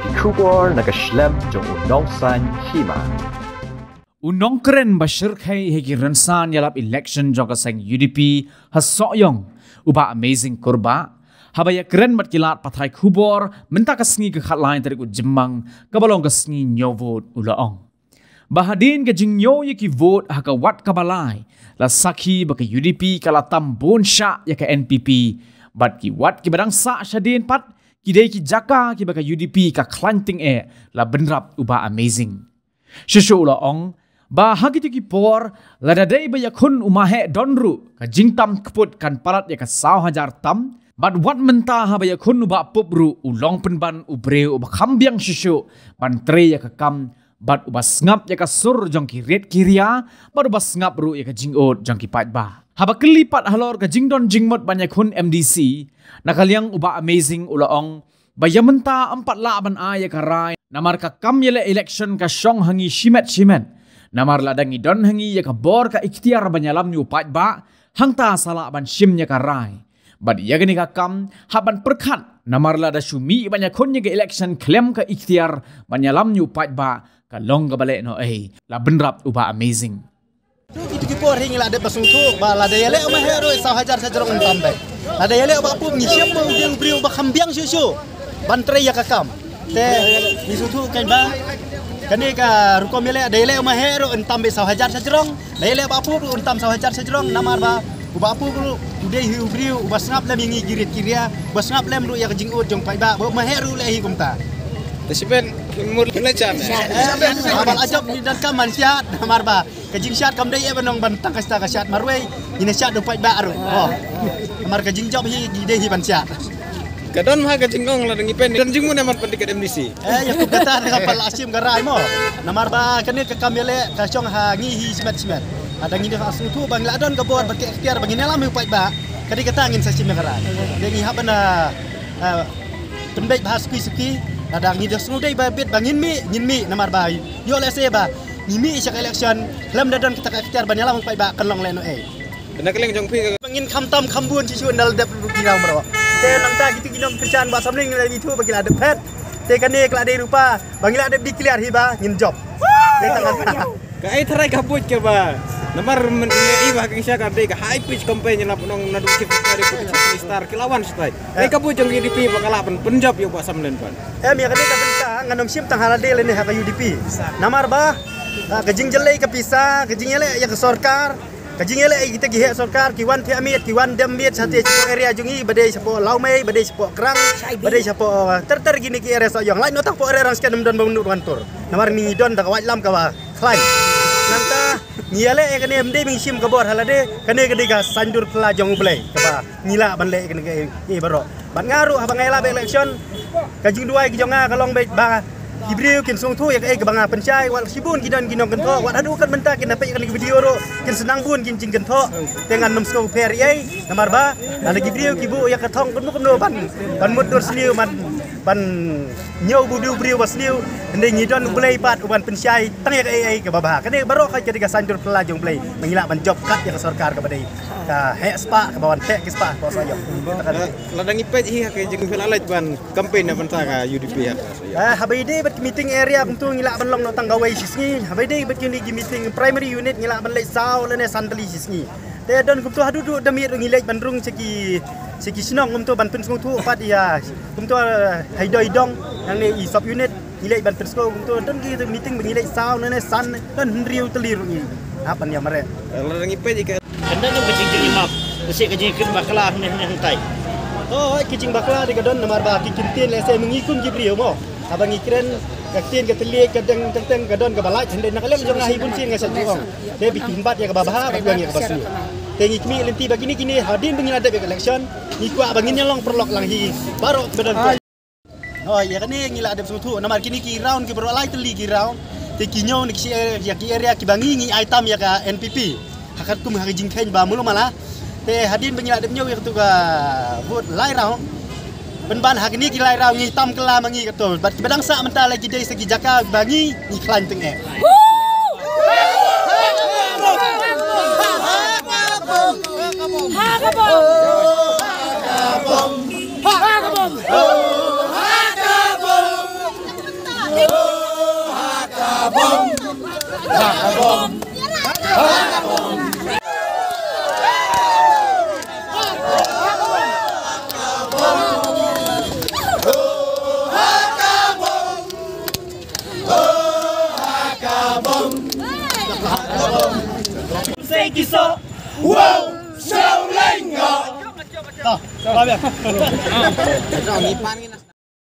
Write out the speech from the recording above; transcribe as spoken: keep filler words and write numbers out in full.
kubor nakaslem jong unong san hima. Unong keren bashir kay hegi rensan yalap election jong kaseng U D P hasoyong uba amazing kurba. Habaya keren mat kilat patay kubor menta kasngi ke khatlain tarik ujemang kabalong kasngi nyo vote ulaong. Bahadin ke jingyo yaki vote haka wat kabalai la sakhi baka U D P kala tambon sya yaka N P P bat ki wat ki badang sa syadin pat kidai ki jaka ki baka U D P ka klanting e la benrap uba amazing. Shushu ulaong bahagi tu ki por la dadai ba yakun umahe donru ka jingtam keput kan parat yaka saw hajar tam. But what menta ha baya kun uba popru ulong penban ubreu uba kambiang shushu ban tre ya kakam but uba ngap ya kasur jong ki red kiria but uba ngap ru ya ka jingot jong ki pat ba haba kelipat halor ka jingdon jingmot banyak kun M D C nakaliang uba amazing ulaong baya menta empat la ban a ya karai namar ka kam yele election ka shong hangi shimet shimet namar la dangi don hangi ya ka bor ka ikhtiar banyalam ni upat ba hangta sala ban shim ya karai. But ya gani kakam haban perkat namarla da syumi banyak konnya ke election klaim ke ikhtiar banyalam nyu pat ba ka long ka balik no eh la benrap uba amazing. Itu ki por hing la de basung tu ba la de yele ma hero saw hajar sajrong tambe. La de yele ba pu ni siam mo ding brio ba kambiang susu. Ban tre ya kakam. Te ni sutu kan ba kani ka rukom yele de yele ma hero entambe saw hajar sajrong. De yele ba pu entam saw hajar sajrong namar ba uba pu lu udah hiu brio uba ngap lem ngi girit kiria uba ngap lem lu ya jingut jong pai ba ba maheru le hi kumta tesiben mur kena jam abal ajab ni dan kaman siat mar ba kajing siat kam dai e banong ban tangkas ta siat marwe ina siat do pai ba ru oh mar kajing job hi gide hi ban siat kadon ma kajing ngong la ngi pen dan jingun mar pendikat M D C eh ya ku kata kapal asim garai mo namar ba kene ka kamele ka chong ha ngi hi smet smet ada ngini asung tu bang ladon ke bor pakai ikhtiar bagi nelam upai ba kadi kata angin sasim negara dengi habana penbaik bahas kuisuki ada ngini asung dai ba bit bangin mi ngin mi namar ba yo le se ba ngimi isyak election lam dadon kita ikhtiar bagi nelam upai ba kelong leno e benak keleng jong pi bangin khamtam khambun ci dal dap girau mero te nangta gitu ginom kerjaan ba samling lagi tu bagi ladep pet te kane kelade rupa bagi ladep dikliar hiba ngin job te tangan kai tharai kabut ke ba namar menilai iba kisah kade ka high pitch campaign la punong nadu ki dari puti star kilawan stai kai kabut jong U D P bakala pen penjab yo ba samlen pan em ya kade ka benta nganom sim tang halade le ne ha U D P namar ba kajing jelai ka pisa kajing ele ya ke sarkar kajing ele kita gi he sarkar ki wan thiamit ki wan demit sate sapo area jungi badai sapo laumei badai sapo kerang badai sapo ter-ter gini ki area sayong lain notang po area rang skan don bangun wantor namar ni don da waj lam ka ba khlai nanta niale e kene mde ming sim kabor halade kene kene ga sandur kla jong blai kaba nila ban le kene ke e baro ban ngaru ha bangai la election kajing duai ki jonga kalong be ba kibriu kin sung thu ya ke banga pencai wal sibun kidan ginong kento wat adu kan menta kin dapat kan video ro kin senang bun kin jing kento dengan nom sko per ye namar ba ada kibriu kibu ya katong kun kun ban ban mudur sliu man ban nyau budu briu basliu ndai ngidon blai pat uban pencai tang ya ke ke baba kan baro ka jadi ga sandur pela jong blai mengilak ban job cut ya ke sarkar ke badai ka he spa ke bawan tek ke spa ko sayo ladang ipet hi ke jing pelalait ban campaign na banta ka U D P ya ah habaide bet meeting area untuk ngilak ban long no tanggawai sisngi habaide bet kini gi meeting primary unit ngilak ban lai saw lene sandali sisngi te don kum tu hadu du demi ngilek ban rung segi segi sinong kum tu ban pen tu pat ya kum tu haidoi dong yang ni i sub unit ngilek ban pen kum tu don gi meeting ngilek saw lene san don riu telir ni apa ni amare ladang ipet ke kena no kecing jeli map usik kecing kin bakla ni ni hentai oh kecing bakla de gadon namar ba ki kintin le se mengikun gibriu mo abang ikren kaktin ke telik kadang tentang gadon ke balai hendai nak lem jong ngahi pun sin ngasat jong de bikin bat ya ke babah bang ya ke basni tengi kimi lenti bagini kini hadin bengin ada election ni ku abangin nyolong perlok lang hi baru badan oh ya kan ni ngila ada sutu namar kini ki round ki berolai teli ki round te kinyo ni ki ya ki area ki bangi ngi item ya ka N P P hakat kum hari jingkain ba mulu malah te hadin bengin ada nyaw ya tu ka vote lai round ban hak ni kilai raw ngi tam kala mangi kato bat badang sa menta lagi dei segi jaka bangi ni klan teng e ha kabong ha kabong ha kabong ha kabong Say kiso. Wow, Shaolin. Tao, tao, tao. Tao, ni pan